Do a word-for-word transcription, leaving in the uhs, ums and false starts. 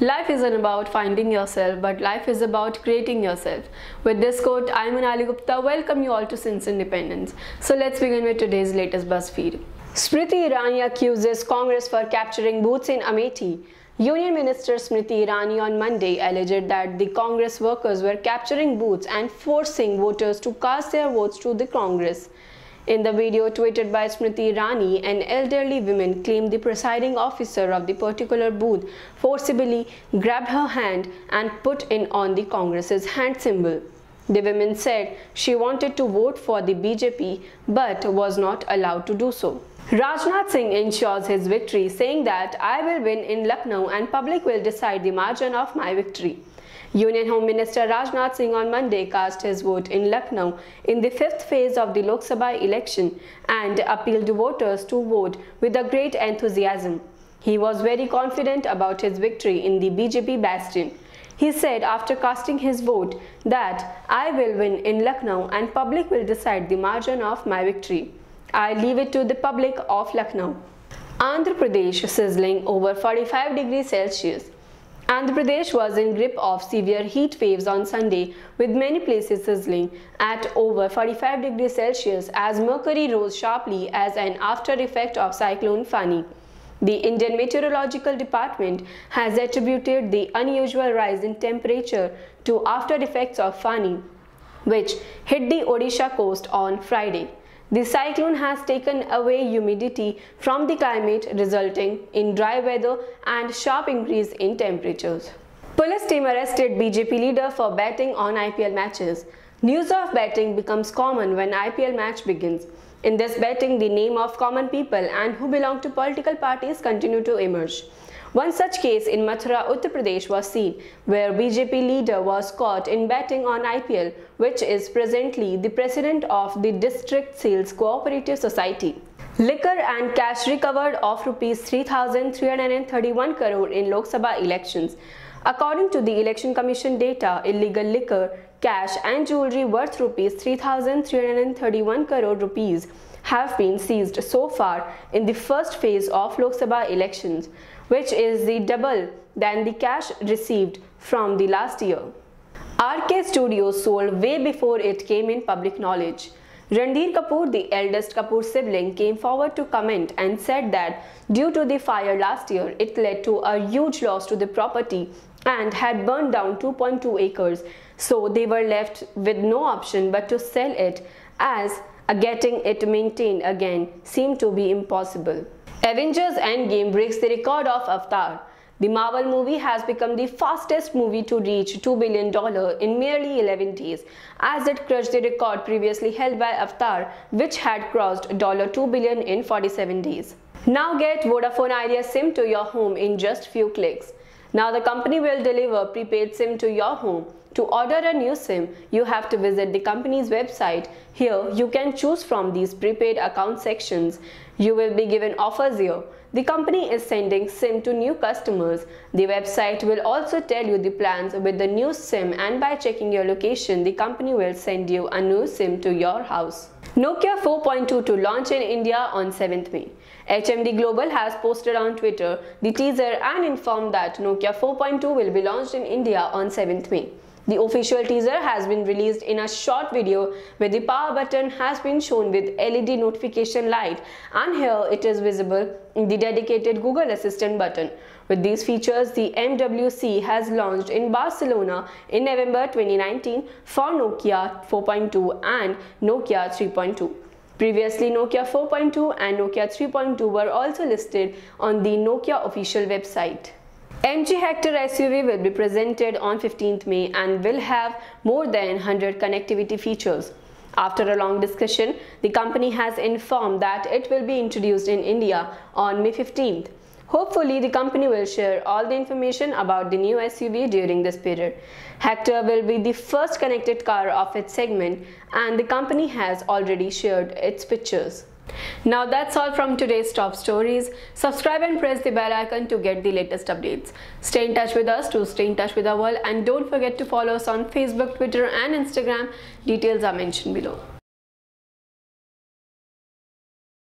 Life isn't about finding yourself, but life is about creating yourself. With this quote, I am Anali Gupta. Welcome you all to Since Independence. So let's begin with today's latest BuzzFeed. Smriti Irani accuses Congress for capturing booths in Amethi. Union Minister Smriti Irani on Monday alleged that the Congress workers were capturing booths and forcing voters to cast their votes to the Congress. In the video tweeted by Smriti Irani, an elderly woman claimed the presiding officer of the particular booth forcibly grabbed her hand and put in on the Congress's hand symbol. The woman said she wanted to vote for the B J P but was not allowed to do so. Rajnath Singh ensures his victory, saying that I will win in Lucknow and public will decide the margin of my victory. Union Home Minister Rajnath Singh on Monday cast his vote in Lucknow in the fifth phase of the Lok Sabha election and appealed to voters to vote with a great enthusiasm. He was very confident about his victory in the B J P bastion. He said after casting his vote that I will win in Lucknow and public will decide the margin of my victory. I leave it to the public of Lucknow. Andhra Pradesh sizzling over forty-five degrees Celsius. Andhra Pradesh was in grip of severe heat waves on Sunday, with many places sizzling at over forty-five degrees Celsius as mercury rose sharply as an after effect of Cyclone Fani. The Indian Meteorological Department has attributed the unusual rise in temperature to after effects of Fani, which hit the Odisha coast on Friday. The cyclone has taken away humidity from the climate, resulting in dry weather and sharp increase in temperatures. Police team arrested B J P leader for betting on I P L matches. News of betting becomes common when I P L match begins. In this betting, the name of common people and who belong to political parties continue to emerge. One such case in Mathura, Uttar Pradesh was seen, where B J P leader was caught in betting on I P L, which is presently the president of the District Sales Cooperative Society. Liquor and cash recovered of rupees three thousand three hundred thirty-one crore in Lok Sabha elections. According to the Election Commission data, illegal liquor, cash and jewelry worth rupees three thousand three hundred thirty-one crore rupees have been seized so far in the first phase of Lok Sabha elections, which is the double than the cash received from the last year. R K Studios sold way before it came in public knowledge. Ranbir Kapoor, the eldest Kapoor sibling, came forward to comment and said that due to the fire last year, it led to a huge loss to the property and had burned down two point two acres, so they were left with no option but to sell it, as getting it maintained again seemed to be impossible. Avengers Endgame breaks the record of Avatar. The Marvel movie has become the fastest movie to reach two billion dollars in merely eleven days, as it crushed the record previously held by Avatar, which had crossed two billion dollars in forty-seven days. Now get Vodafone Idea SIM to your home in just few clicks. Now the company will deliver prepaid SIM to your home. To order a new SIM, you have to visit the company's website. Here, you can choose from these prepaid account sections. You will be given offers here. The company is sending SIM to new customers. The website will also tell you the plans with the new SIM, and by checking your location, the company will send you a new SIM to your house. Nokia four point two to launch in India on seventh May. H M D Global has posted on Twitter the teaser and informed that Nokia four point two will be launched in India on seventh May. The official teaser has been released in a short video where the power button has been shown with L E D notification light, and here it is visible in the dedicated Google Assistant button. With these features, the M W C has launched in Barcelona in November twenty nineteen for Nokia four point two and Nokia three point two. Previously, Nokia four point two and Nokia three point two were also listed on the Nokia official website. M G Hector S U V will be presented on fifteenth May and will have more than one hundred connectivity features. After a long discussion, the company has informed that it will be introduced in India on May fifteenth. Hopefully, the company will share all the information about the new S U V during this period. Hector will be the first connected car of its segment, and the company has already shared its pictures. Now that's all from today's top stories. Subscribe and press the bell icon to get the latest updates. Stay in touch with us to stay in touch with our world, and don't forget to follow us on Facebook, Twitter and Instagram. Details are mentioned below.